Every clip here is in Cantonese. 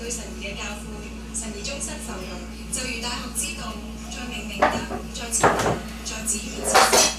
對神兒嘅教誨，神兒終身受用。就如大學之道，在明明德，在慈仁，在子與之事。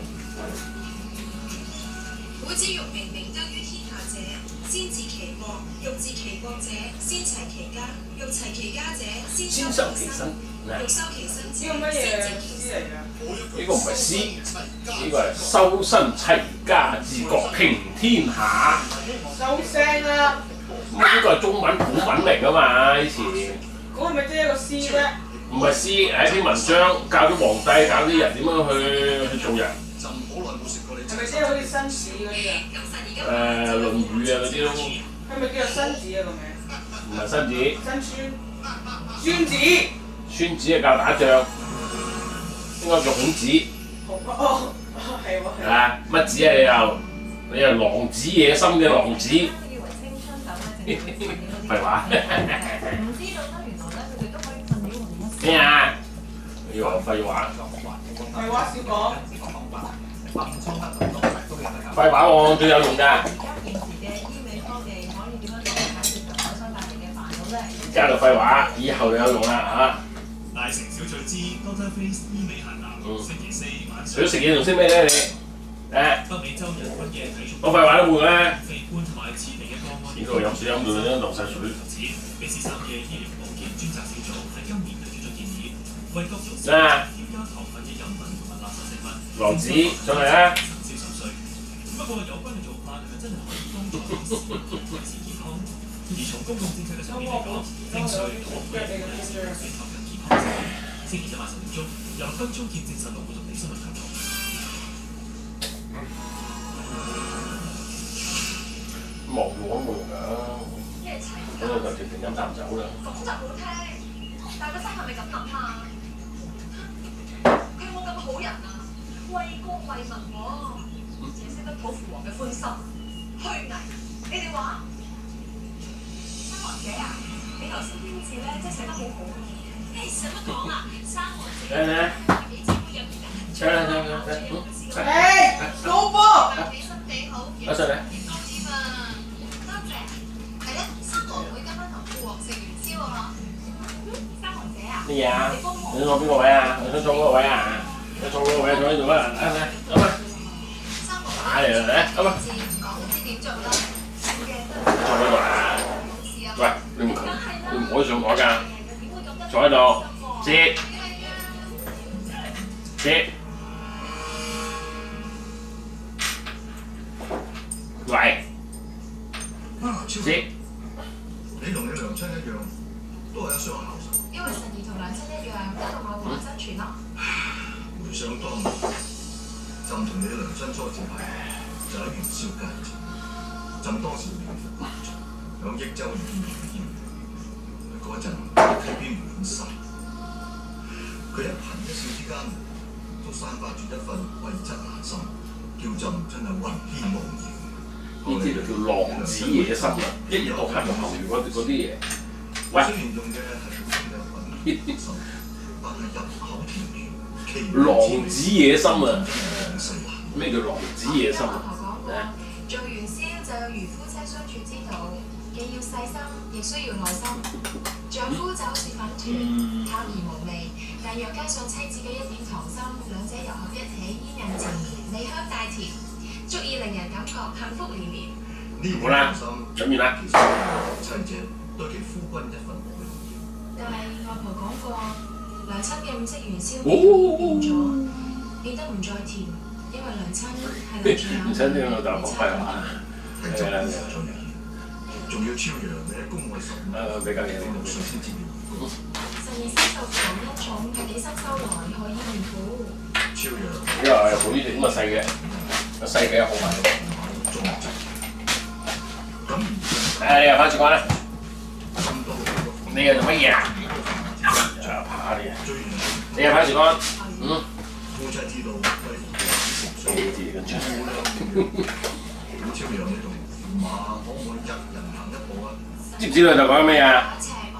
古之欲明明德於天下者，先治其國；欲治其國者，先齊其家；欲齊其家者，先修其身；欲修其身者，先治其身。 呢個唔係詩，呢個係修身齊家治國平天下。 收聲啦！ 咁呢個係中文古文嚟㗎嘛？以前嗰係咪即係一個詩啫？ 唔係詩，係一篇文章，教啲皇帝，教啲人點樣去做人。 係咪即係好似紳士嗰啲啊？ 《論語》啊嗰啲咯。 係咪叫做紳子啊個名？ 唔係紳子。 孫子。 孫子係教打仗，應該叫孔子。 哦，係喎。 係啊，乜子啊你又狼子野心嘅狼子。廢話。 唔知道咧，原來咧佢哋都可以瞓到同一時。 咩啊？你話廢話？ 廢話少講。 廢話喎，最有用㗎。 而家現時嘅醫美科技可以點樣解決人口所帶嚟嘅煩惱咧？ 而家就廢話，以後就有用啦嚇。 大城小趣之 Doctor Face 醫美閒談，星期四晚上。 除咗食嘢仲識咩咧？你北美洲人均嘅體重。 我廢話都會啦。 肥胖同埋遲嚟嘅個案。 呢度飲水飲到流晒水。 美斯三嘅醫療保健專責小組喺今年提出咗建議，為各族添加糖分嘅飲品同埋垃圾食物。 狼子上嚟啦！ 神少10歲。不過有關嘅做法係咪真係可以幫助維持健康？而從公共政策嘅上面嚟講，徵稅可鼓勵大市民投入健康事業。星期一晚10點鐘，由分鐘貼正實錄會同你新聞探討。 冇用都冇用㗎，嗰度就直情飲啖酒啦。 咁就好聽，但係個心係咪咁諗啊？佢有冇咁好人啊？為國為民喎，只識得討父王嘅歡心，虛偽。你哋話？三王姐啊，你頭先啲字咧真係寫得好好啊！誒，使乜講啊？三王姐幾支杯入邊啊？ 誒，高波！ 起身幾好， 阿上嚟。咩嘢啊？你想坐邊個位啊？你想坐嗰個位啊？你坐嗰個位坐喺度啊！嚟嚟，咁啊！打嚟啦，嚟，咁啊！坐喺度啊！喂，你唔可以上台㗎，坐喺度，接，喂，接。 你同你娘親一樣，都係一雙孝順。 因為神兒同娘親一樣，搞到我同我生存咯。 回想當年，朕同你娘親初接係就喺元宵佳節，朕當時名副官場，響益州縣縣嗰陣睇邊滿山，佢一顰一笑之間，都散發住一份貴質難心，叫朕真係魂牽夢縈。 呢啲就叫狼子野心啦，一日到黑就後面嗰啲嘢。喂， 雖然用嘅係普通嘅品心，但係入口甜美。 狼子野心啊！咩叫狼子野心啊？ 做元宵就有如夫妻相處之道，既要細心，亦需要耐心。丈夫就好似粉團，淡而無味，但若加上妻子嘅一點糖心，兩者糅合一起，煙韌纏綿，味香帶甜。足以令人感覺幸福連連。 好啦，飲完啦。 妻姐對其夫君一份愛意。 但係外婆講過，娘親嘅五色元宵變得唔再甜，因為娘親係留住娘親聽老豆講廢話。 係啦，仲要超揚你嘅宮外15， 俾嚿嘢 6歲先至要回宮。 神兒身受強一種係幾生修來，何以命苦？ 超揚。 呢個係好啲咁啊細嘅。細嘅好埋。你又翻住講啦。你又做乜嘢啊？仲有扒你啊！你又翻住講。 夫妻之道，貴呢啲跟住。 超揚你同駙馬可唔可以一人行一步啊？ 知唔知佢就講咩啊？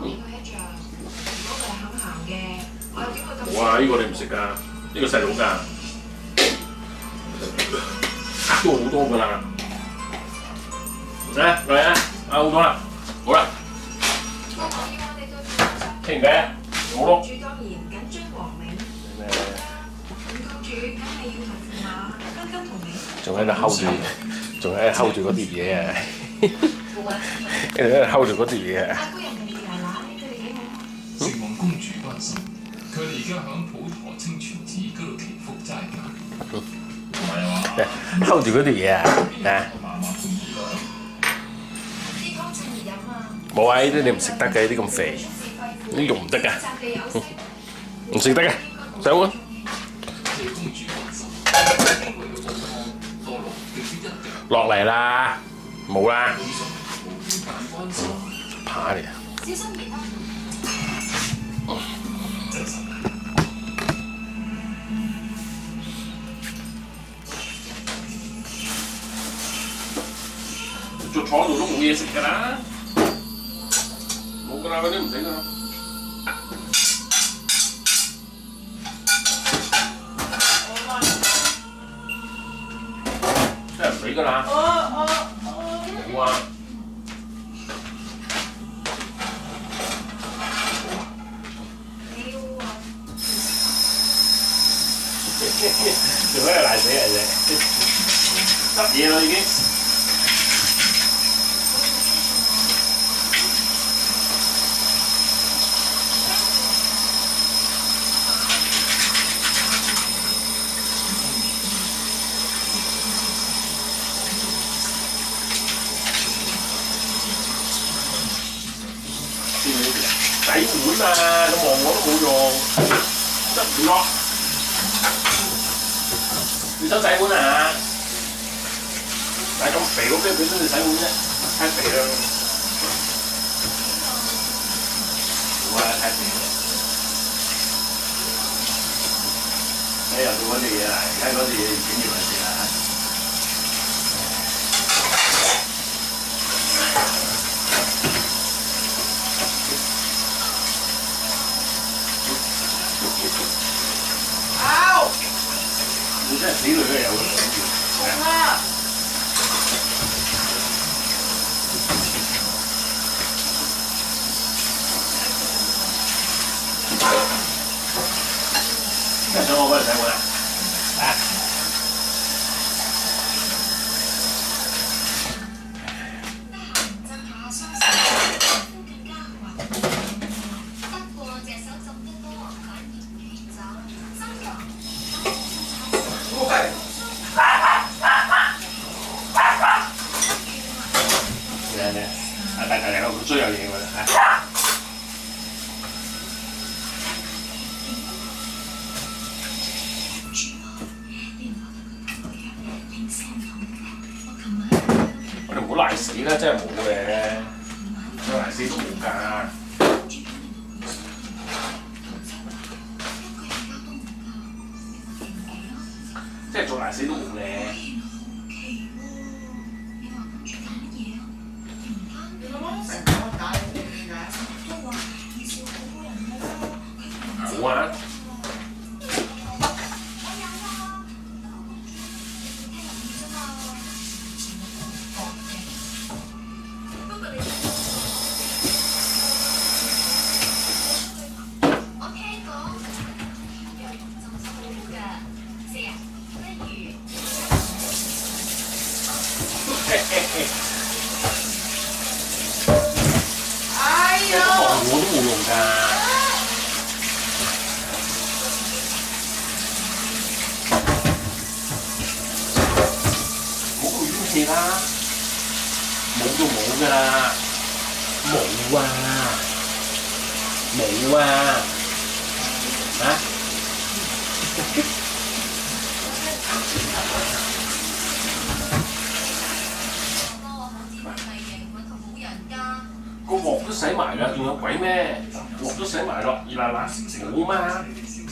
哇！呢個你唔食㗎，呢個細佬㗎。都好多㗎啦，嚟啊，好多啦，好啦， 傾唔偈？冇咯。 主當然緊張黃明， 咩？ 五公主梗係要同駙馬跟跟同你。 仲喺度睺住，仲喺度睺住嗰碟嘢啊！喺度睺住嗰碟嘢啊！ 阿夫人同二奶奶佢哋幾好？ 希望公主關心，佢哋而家響普陀清泉寺嗰度祈福齋戒。唔係話睺住嗰碟嘢啊！啊！ 啲湯趁熱飲啊！ 冇啊！呢啲你唔食得嘅，呢啲咁肥，呢啲肉唔得㗎，唔食得嘅，走啊！落嚟啦，冇啦，扒嚟啊！ 小心熱啊！ 就坐喺度都冇嘢食㗎啦，冇㗎啦，嗰啲唔使㗎啦。真係唔使㗎啦。冇啊。做咩賴死人啫？執嘢啦已經。洗碗啊，咁望我都冇用，執唔落。你想洗碗啊？但係咁肥嗰邊本身你洗碗啫，太肥啦。冇啊，太肥啦。你又做嗰啲嘢啦，而家嗰啲嘢整完嚟食啦。你真係死女都有嘅， 痛啊！ 咩想我幫你洗碗啊？啊！ 浸下雙手，膚更加滑。不過隻手浸得多，反而易走。生油。 咩？大家好追有嘢㗎啦！我哋唔好賴死啦，真係冇嘅，真係賴死都冇㗎。即係做賴死都冇咧。冇啊！ 我聽講有人浸手好㗎，食啊，不如。 哎呀！ 我都冇用㗎。冇啦，冇就冇㗎啦，冇啊，冇啊，嚇！個鑊都洗埋啦，仲有鬼咩？鑊都洗埋咯，熱辣辣，冇嘛？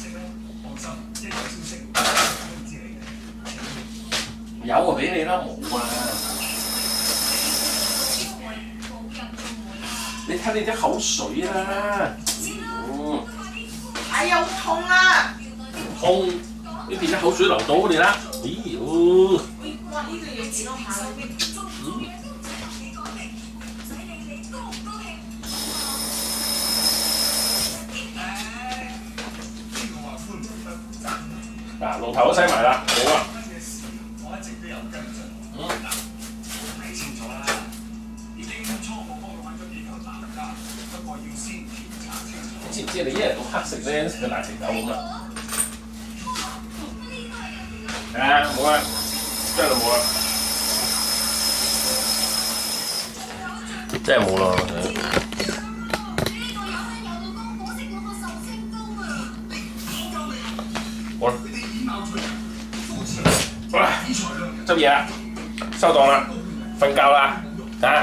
有啊，俾你啦，冇啊！你睇你啲口水啦， 哎呀，好痛啊！ 痛！呢邊啲口水流到你啦，咦喲！ 哇，呢個嘢幾多下啦？ 龍頭都洗埋啦，好啊。 我一直都有跟進。睇清楚啦，已經初步幫佢揾咗幾嚿男家，不過要先調查清楚。 知唔知你一日到黑食咧，食個奶茶狗咁啊？係啊，冇啊，真係冇啦，真係冇啦。好啦，好啦，執嘢啦，收檔啦，瞓覺啦，啊，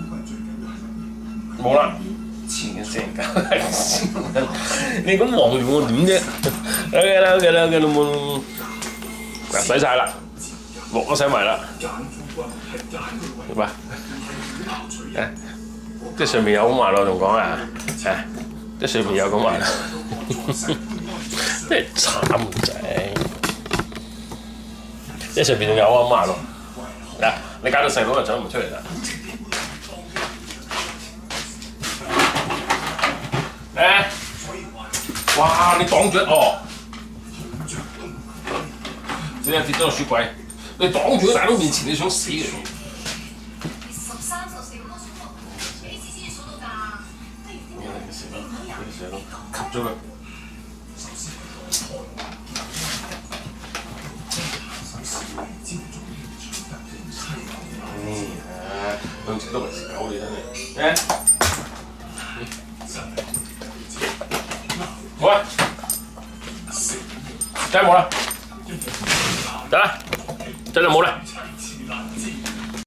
冇啦，黐嘅線㗎，你咁望住我點啫 ？OK 啦，OK 啦，OK 啦，冇，嗱洗晒啦，鑊都洗埋啦，明白？誒，即係上面有咁話咯，仲講啊，誒，即係上面有咁話啦。真係慘仔，即係上邊仲有阿媽咯。嗱，你搞到細佬就走唔出嚟啦。哇！你擋住哦，你又跌咗個雪櫃，你擋住喺大佬面前，你想死嚟？13、14咁多數目，幾時先至數到㗎？吸咗佢。兩隻都係食狗嚟真係，好啊，真係冇啦，得啦，真係冇啦。